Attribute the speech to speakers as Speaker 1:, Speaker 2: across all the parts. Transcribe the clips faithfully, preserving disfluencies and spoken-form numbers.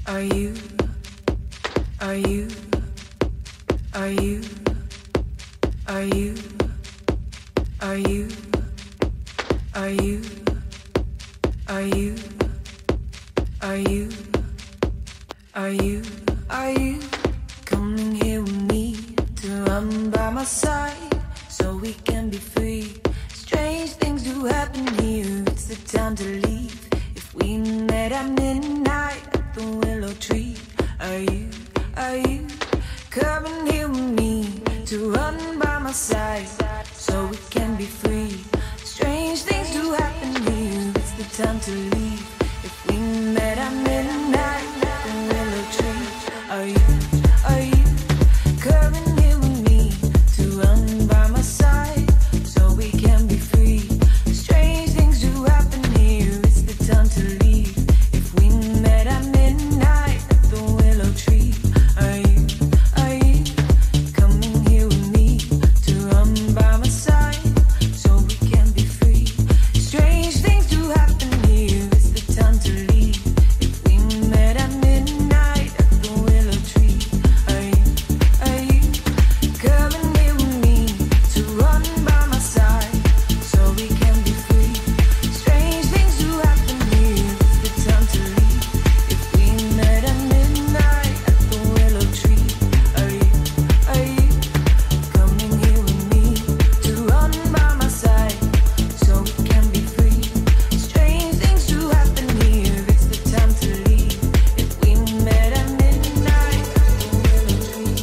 Speaker 1: Are you, are you, are you, are you, are you, are you, are you, are you, are you, are you coming here with me to run by my side so we can be free? Strange things do happen here, it's the time to leave. If we met at midnight at the willow tree, are you, are you coming here with me to run by my side so we can be free? Strange things do happen here, it's the time to leave. If we met at midnight at the willow tree, are you, are you coming here with me to run by my side so we can be free? Strange things do happen here, it's the time to leave. If we met at midnight at the willow tree, are you, are you coming here with me to run by my side so we can be free? Strange things do happen here, it's the time to leave. If we met at midnight at the willow tree, are you, are you coming here with me to run by my side so we can be free? Strange things do happen here, it's the time to leave. If we met at midnight at the willow tree, are you, are you coming here with me to run by my side so we can be free? Strange things do happen here, it's the time to leave. If we met at midnight at the willow tree.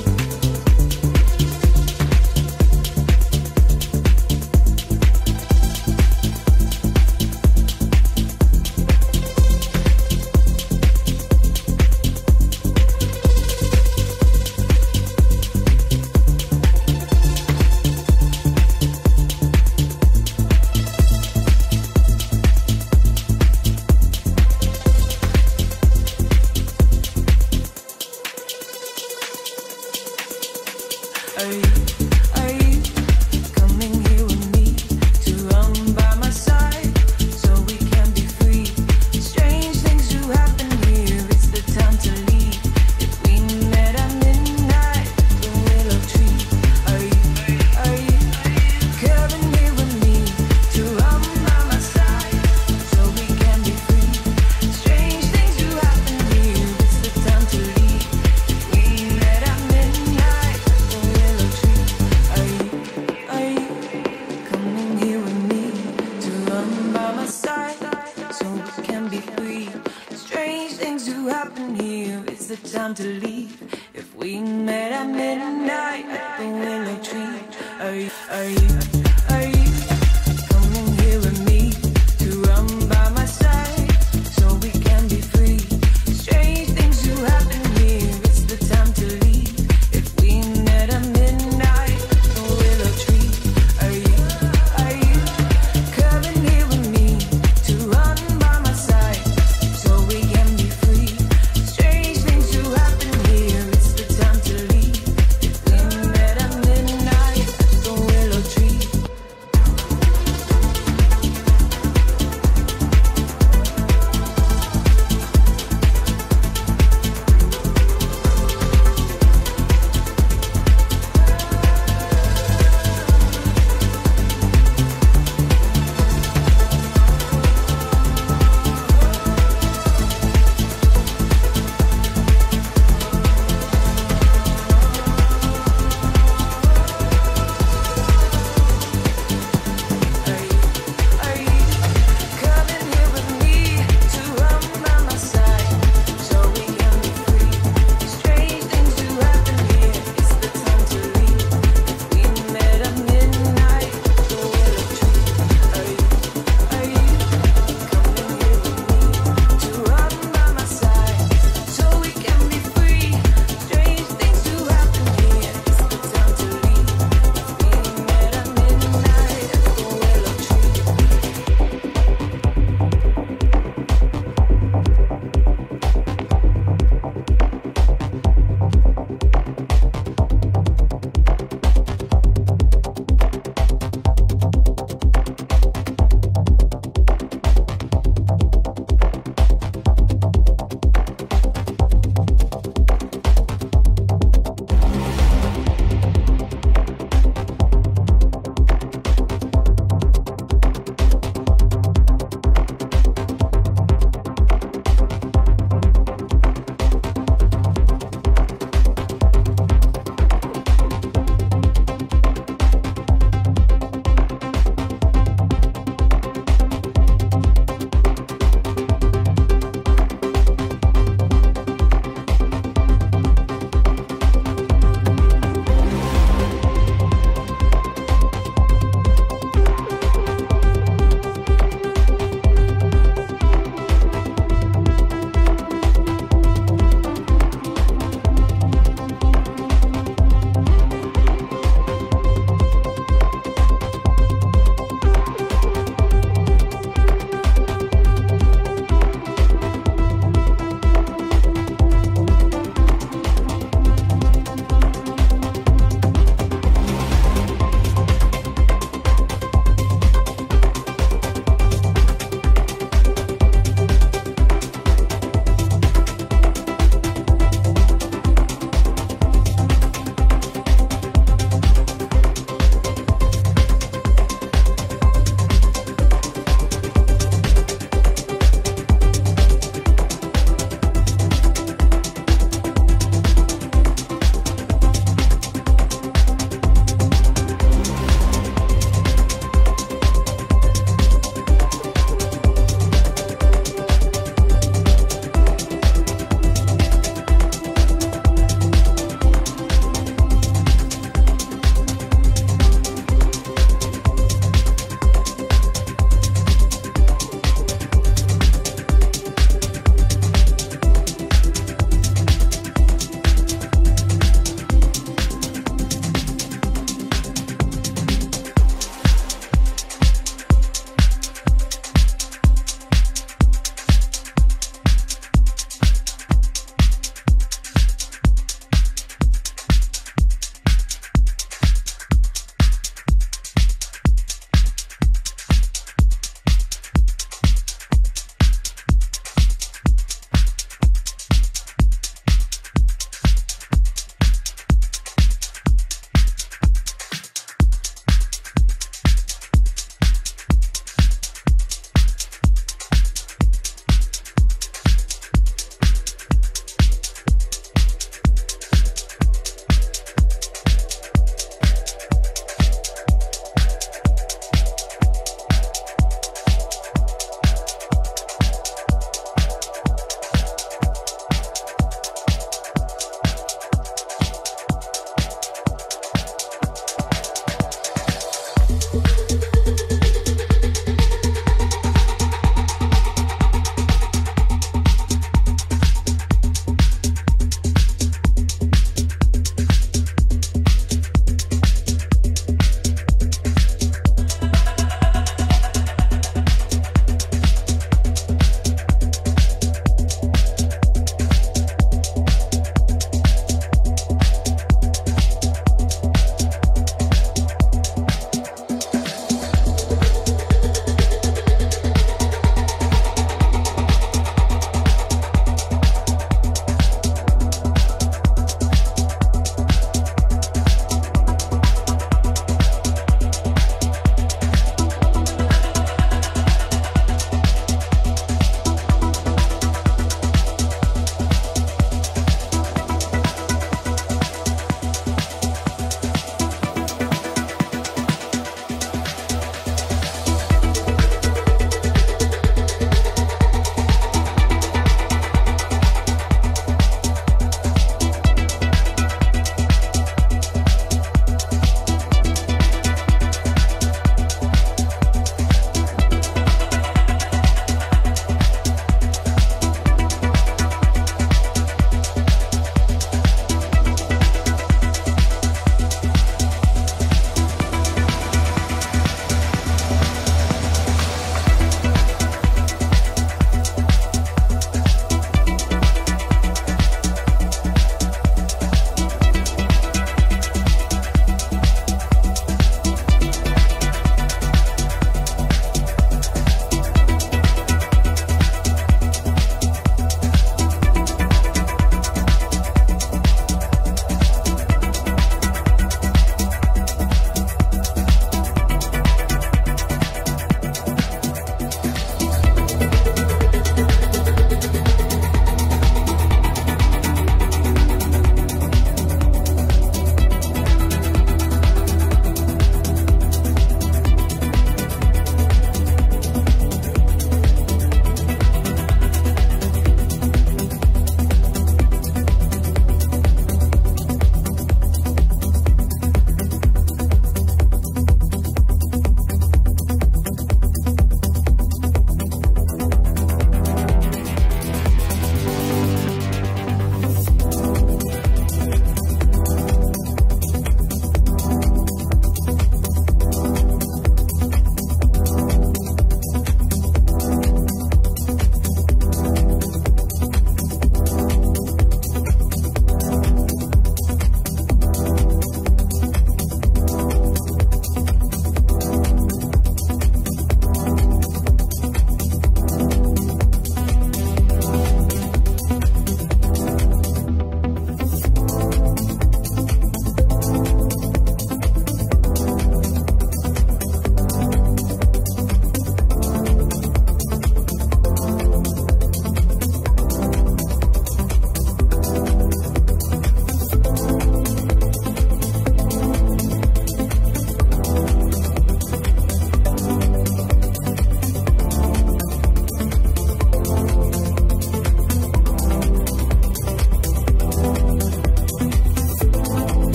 Speaker 1: Are you, are you coming here with me to run by my side so we can be free? Strange things do happen here, it's the time to leave. If we met at midnight at the willow tree, are you, are you coming here with me to run by my side so we can be free? Strange things do happen here, it's the time to leave. If we met at midnight at the willow tree, are you, are you coming here with me to run by my side so we can be free? Strange things do happen here, it's the time to leave. If we met at midnight at the willow tree, are you, are you